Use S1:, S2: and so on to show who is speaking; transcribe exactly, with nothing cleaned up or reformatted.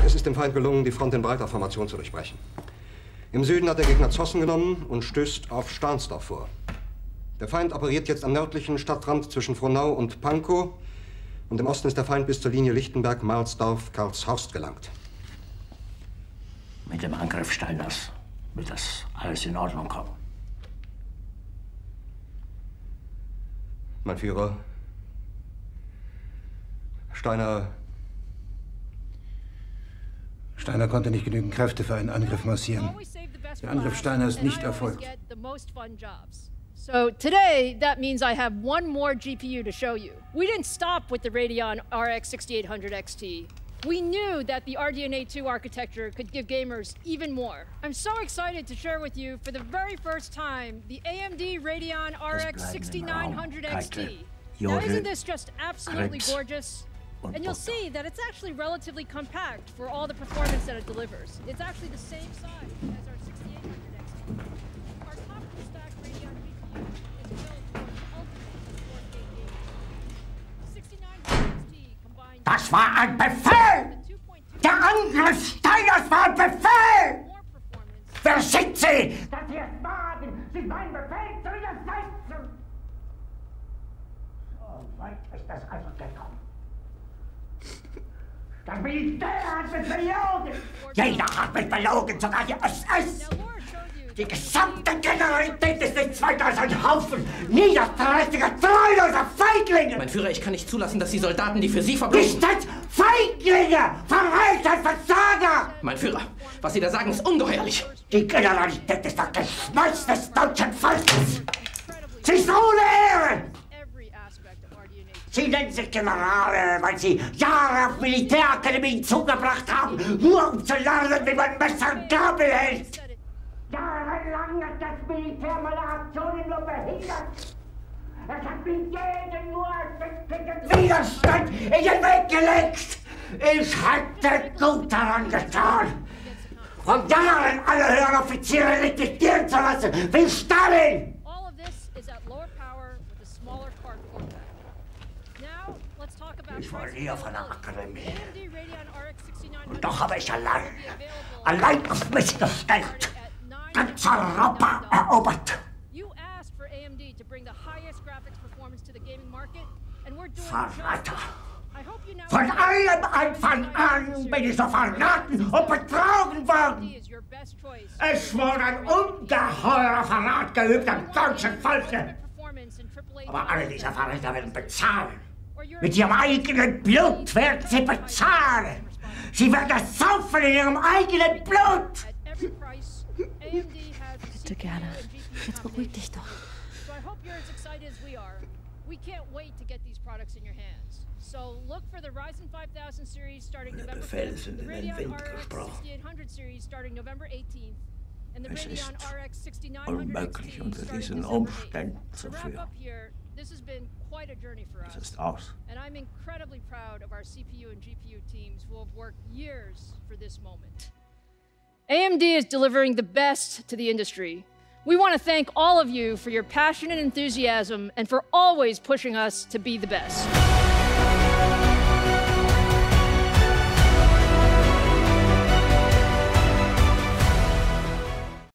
S1: Es ist dem Feind gelungen, die Front in breiter Formation zu durchbrechen. Im Süden hat der Gegner Zossen genommen und stößt auf Stahnsdorf vor. Der Feind operiert jetzt am nördlichen Stadtrand zwischen Frohnau und Pankow. Und im Osten ist der Feind bis zur Linie Lichtenberg-Marsdorf-Karlshorst gelangt.
S2: Mit dem Angriff Steiners wird das alles in Ordnung kommen.
S1: Mein Führer, Steiner...
S3: Steiner konnte nicht genügend Kräfte für einen Angriff massieren. Der Angriff Steiner ist nicht erfolgt.
S4: So today, that means I have one more G P U to show you. We didn't stop with the Radeon R X sixty-eight hundred X T. We knew that the R D N A two architecture could give gamers even more. I'm so excited to share with you, for the very first time, the A M D Radeon R X sixty-nine hundred X T. Now, isn't this just absolutely gorgeous? And you'll see that it's actually relatively compact for all the performance that it delivers. It's actually the same size as our sixty-eight hundred X T. Our top-of-the-stack Radeon G P U is built for ultimate four K gaming. The sixty-nine hundred X T combines...
S2: Das war ein Befehl! Der Angriff Steiners war ein Befehl! Wer sind Sie, dass Sie es wagen, sich meinen Befehl zu widersetzen? So weit ist das also gekommen. Das Militär hat mich belogen! Jeder hat mich belogen, sogar die S S! Die gesamte Generalität ist nichts weiter als ein Haufen niederträchtiger, treuloser Feiglinge!
S5: Mein Führer, ich kann nicht zulassen, dass die Soldaten, die für Sie verbringen...
S2: Nicht als Feiglinge! Verräter, Versager!
S5: Mein Führer, was Sie da sagen, ist ungeheuerlich!
S2: Die Generalität ist das Geschmeiß des deutschen Volkes! Sie ist ohne Ehre! Sie nennen sich Generale, weil Sie Jahre auf Militärakademien zugebracht haben, nur um zu lernen, wie man Messer und Gabel hält. Jahrelang hat das Militär meine Aktionen nur behindert. Es hat mir jeden nur ersichtlichen Widerstand in den Weg gelegt. Ich hätte gut daran getan, von Jahren alle höheren Offiziere liquidieren zu lassen, wie Stalin. Ich war nie auf einer Akademie. Und doch habe ich allein, allein auf mich gestellt, ganz Europa erobert. Verräter! Von allem Anfang an bin ich so verraten und betrogen worden. Es wurde ein ungeheurer Verrat geübt am deutschen Volke. Aber alle diese Verräter werden bezahlen. Mit ihrem eigenen Blut werden sie bezahlen. Sie werden das saufen in ihrem eigenen Blut.
S6: Bitte gerne. Jetzt beruhig dich doch.
S2: Der Befehl ist in den Wind gesprochen. Es ist unmöglich, unter diesen Umständen zu führen. Es ist aus.
S4: And I'm incredibly proud of our C P U and G P U teams who have worked years for this moment. A M D is delivering the best to the industry. We want to thank all of you for your passion and enthusiasm and for always pushing us to be the best.